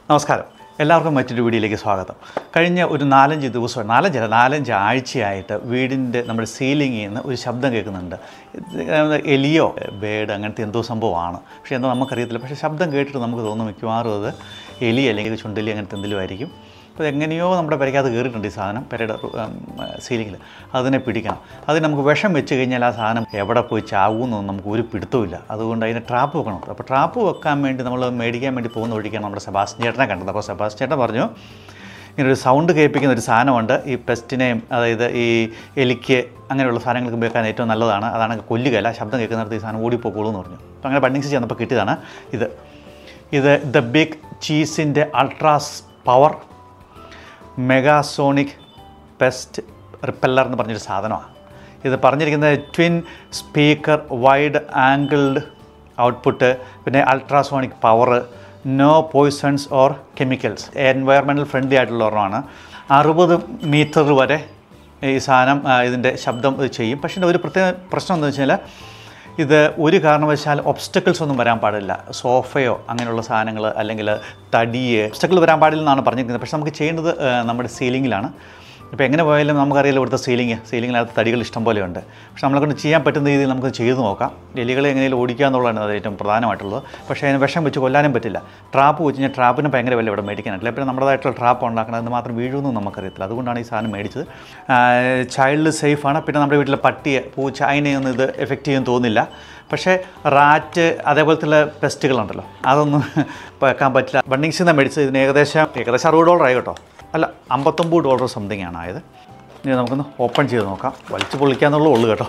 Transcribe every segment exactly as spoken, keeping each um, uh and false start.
നമസ്കാരം, എല്ലാവർക്കും മറ്റൊരു വീഡിയോയിലേക്ക് സ്വാഗതം. കഴിഞ്ഞ ഒരു നാലഞ്ച് ദിവസം നാലഞ്ചല്ല നാലഞ്ച് ആഴ്ചയായിട്ട് വീടിൻ്റെ നമ്മുടെ സീലിങ്ങിൽ നിന്ന് ഒരു ശബ്ദം കേൾക്കുന്നുണ്ട്. എലിയോ ബേഡ് അങ്ങനത്തെ എന്തോ സംഭവമാണ്. പക്ഷേ എന്തോ നമുക്കറിയത്തില്ല. പക്ഷേ ശബ്ദം കേട്ടിട്ട് നമുക്ക് തോന്നും മിക്കവാറും അത് എലി അല്ലെങ്കിൽ ചുണ്ടലി അങ്ങനത്തെ എന്തെങ്കിലും ആയിരിക്കും. അപ്പോൾ എങ്ങനെയോ നമ്മുടെ പെരയ്ക്കകത്ത് കയറിയിട്ടുണ്ട് ഈ സാധനം, പെരയുടെ സീലിങ്ങിൽ. അതിനെ പിടിക്കണം. അതിന് നമുക്ക് വിഷം വെച്ച് കഴിഞ്ഞാൽ ആ സാധനം എവിടെ പോയി ചാവുമെന്നൊന്നും നമുക്ക് ഒരു പിടുത്തമില്ല. അതുകൊണ്ട് അതിന് ട്രാപ്പ് വെക്കണം. അപ്പോൾ ട്രാപ്പ് വെക്കാൻ വേണ്ടി നമ്മൾ മേടിക്കാൻ വേണ്ടി പോകുന്ന വഴിക്കാണ് നമ്മുടെ സെബാസ്റ്റ്യൻ ചേട്ടനെ കണ്ടത്. അപ്പോൾ സെബാസ്റ്റ്യൻ ചേട്ടൻ പറഞ്ഞു, ഇങ്ങനൊരു സൗണ്ട് കേൾപ്പിക്കുന്ന ഒരു സാധനമുണ്ട്, ഈ പെസ്റ്റിനെയും അതായത് ഈ എലിക്ക് അങ്ങനെയുള്ള സാധനങ്ങൾക്ക് ഉപയോഗിക്കാൻ ഏറ്റവും നല്ലതാണ്. അതാണ് കൊല്ലുകയല്ല, ശബ്ദം കേൾക്കുന്നിടത്ത് ഈ സാധനം ഓടിപ്പോക്കുള്ളൂ എന്ന് പറഞ്ഞു. അപ്പോൾ അങ്ങനെ ബണ്ണിങ്സ് ചെന്നപ്പോൾ കിട്ടിയതാണ് ഇത്. ഇത് ദ ബിഗ് ചീസിൻ്റെ ultras power megasonic pest repeller എന്ന് പറഞ്ഞൊരു സാധനമാണ്. ഇത് പറഞ്ഞിരിക്കുന്നത് twin speaker, wide angled output, പിന്നെ ultrasonic power, no poisons or chemicals, environmental friendly ആയിട്ടുള്ള ഒരെണ്ണമാണ്. അറുപത് മീറ്റർ വരെ ഈ സാധനം ഇതിൻ്റെ ശബ്ദം ചെയ്യും. പക്ഷേ ഒരു പ്രത്യേക പ്രശ്നം എന്താണെന്ന് വെച്ചാൽ ഇത് ഒരു കാരണവശാൽ ഒബ്സ്റ്റക്കിൾസ് ഒന്നും വരാൻ പാടില്ല. സോഫയോ അങ്ങനെയുള്ള സാധനങ്ങൾ അല്ലെങ്കിൽ തടിയെ ഒബ്സ്റ്റക്കിൾ വരാൻ പാടില്ലെന്നാണ് പറഞ്ഞിരിക്കുന്നത്. പക്ഷേ നമുക്ക് ചെയ്യേണ്ടത് നമ്മുടെ സീലിങ്ങിലാണ്. ഇപ്പോൾ എങ്ങനെ പോയാലും നമുക്കറിയില്ല ഇവിടുത്തെ സീലിംഗ് സീലിങ്ങിനകത്ത് തടികൾ ഇഷ്ടം പോലെയുണ്ട്. പക്ഷേ നമ്മളെ കൊണ്ട് ചെയ്യാൻ പറ്റുന്ന രീതിയിൽ നമുക്ക് ചെയ്ത് നോക്കാം. എലികളെ എങ്ങനെയും ഓടിക്കുക എന്നുള്ളതാണ് അത് ഏറ്റവും പ്രധാനമായിട്ടുള്ളത്. പക്ഷേ അതിന് വിഷം വെച്ച് കൊല്ലാനും പറ്റില്ല. ട്രാപ്പ് വെച്ച് കഴിഞ്ഞാൽ ട്രാപ്പിന് ഭയങ്കര വില ഇവിടെ മേടിക്കാനായിട്ടില്ല. പിന്നെ നമ്മുടേതായിട്ടുള്ള ട്രാപ്പ് ഉണ്ടാക്കണം, അത് മാത്രം വീഴുമെന്നും നമുക്കറിയത്തില്ല. അതുകൊണ്ടാണ് ഈ സാധനം മേടിച്ചത്. ചൈൽഡ് സേഫാണ്. പിന്നെ നമ്മുടെ വീട്ടിലെ പട്ടിയെ, പൂച്ച, അതിനെയൊന്നും ഇത് എഫക്റ്റ് ചെയ്യുമെന്ന് തോന്നില്ല. പക്ഷേ റാറ്റ് അതേപോലത്തെ പെസ്റ്റുകളുണ്ടല്ലോ, അതൊന്നും വെക്കാൻ പറ്റില്ല. ബണ്ണിങ്സിൽ നിന്ന് മേടിച്ചത് ഇതിന് ഏകദേശം ഏകദേശം അറുപത് ഡോളറായി കേട്ടോ. അല്ല, അമ്പത്തൊമ്പത് ഡോളർ സംതിങ് ആണ് ആയത്. ഇനി നമുക്കൊന്ന് ഓപ്പൺ ചെയ്ത് നോക്കാം. വലിച്ച് പൊളിക്കാന്നുള്ളൂ ഉള്ളൂ കേട്ടോ.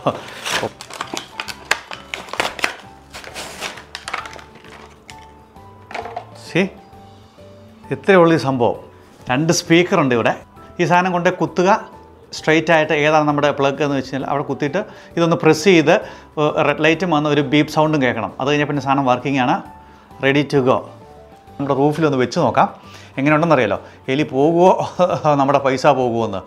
ശരി, ഇത്രയേ ഉള്ളൂ ഈ സംഭവം. രണ്ട് സ്പീക്കറുണ്ട് ഇവിടെ. ഈ സാധനം കൊണ്ട് കുത്തുക, സ്ട്രെയിറ്റ് ആയിട്ട് ഏതാണ് നമ്മുടെ പ്ലഗ് എന്ന് വെച്ച് കഴിഞ്ഞാൽ അവിടെ കുത്തിയിട്ട് ഇതൊന്ന് പ്രസ് ചെയ്ത് റെഡ് ലൈറ്റും വന്ന് ഒരു ബീപ്പ് സൗണ്ടും കേൾക്കണം. അത് കഴിഞ്ഞാൽ പിന്നെ സാധനം വർക്കിംഗ് ആണ്, റെഡി ടു ഗോ. നമ്മുടെ റൂഫിലൊന്ന് വെച്ച് നോക്കാം എങ്ങനെയുണ്ടെന്നറിയാലോ. എലി പോകുമോ നമ്മുടെ പൈസ പോകുമോ എന്ന്.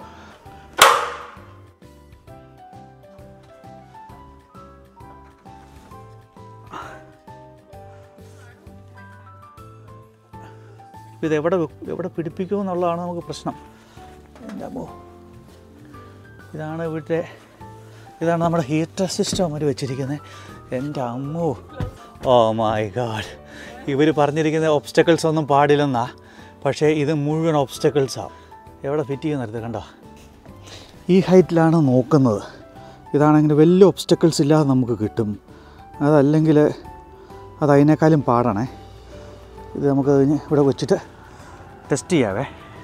ഇത് എവിടെ എവിടെ പിടിപ്പിക്കുമെന്നുള്ളതാണ് നമുക്ക് പ്രശ്നം. എൻ്റെ അമ്മോ, ഇതാണ് വീട്ടിലെ ഇതാണ് നമ്മുടെ ഹീറ്റർ സിസ്റ്റം അവർ വെച്ചിരിക്കുന്നത്. എൻ്റെ അമ്മോ, ഓ മൈ ഗാഡ്. ഇവർ പറഞ്ഞിരിക്കുന്ന ഒബ്സ്റ്റക്കിൾസ് ഒന്നും പാടില്ലെന്നാ. പക്ഷേ ഇത് മുഴുവൻ ഒബ്സ്റ്റക്കിൾസാണ്. എവിടെ ഫിറ്റ് ചെയ്യുന്നത് കണ്ടോ. ഈ ഹൈറ്റിലാണ് നോക്കുന്നത്. ഇതാണെങ്കിൽ വലിയ ഒബ്സ്റ്റക്കിൾസ് ഇല്ലാതെ നമുക്ക് കിട്ടും. അതല്ലെങ്കിൽ അത് അതിനേക്കാളും പാടാണേ. ഇത് നമുക്ക് കഴിഞ്ഞ് ഇവിടെ വെച്ചിട്ട് ടെസ്റ്റ് ചെയ്യാവേ.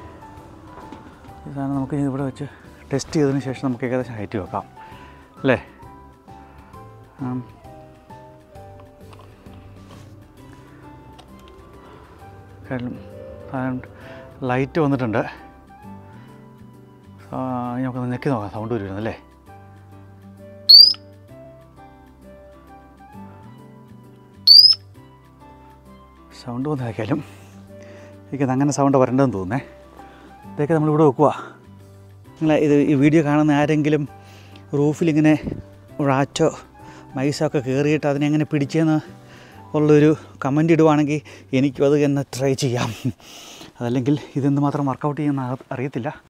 ഇതാണ് നമുക്ക് ഇവിടെ വെച്ച് ടെസ്റ്റ് ചെയ്തതിന് ശേഷം നമുക്ക് ഏകദേശം ഹൈറ്റ് വെക്കാം അല്ലേ. ലൈറ്റ് വന്നിട്ടുണ്ട്. നമുക്കൊന്ന് ഞെക്കി നോക്കാം, സൗണ്ട് വരുന്നല്ലേ. സൗണ്ട് വന്നേക്കാലും എനിക്കത് അങ്ങനെ സൗണ്ട് വരേണ്ടതെന്ന് തോന്നുന്നേ. ഇതൊക്കെ നമ്മളിവിടെ വെക്കുക. നിങ്ങൾ ഇത് ഈ വീഡിയോ കാണുന്ന ആരെങ്കിലും റൂഫിലിങ്ങനെ റാറ്റോ മൈസോ ഒക്കെ കയറിയിട്ട് അതിനെങ്ങനെ പിടിച്ചെന്ന് ഉള്ളൊരു കമൻ്റ് ഇടുവാണെങ്കിൽ എനിക്കും അത് തന്നെ ട്രൈ ചെയ്യാം. അതല്ലെങ്കിൽ ഇതെന്ത് മാത്രം വർക്കൗട്ട് ചെയ്യുമെന്ന് അറിയത്തില്ല.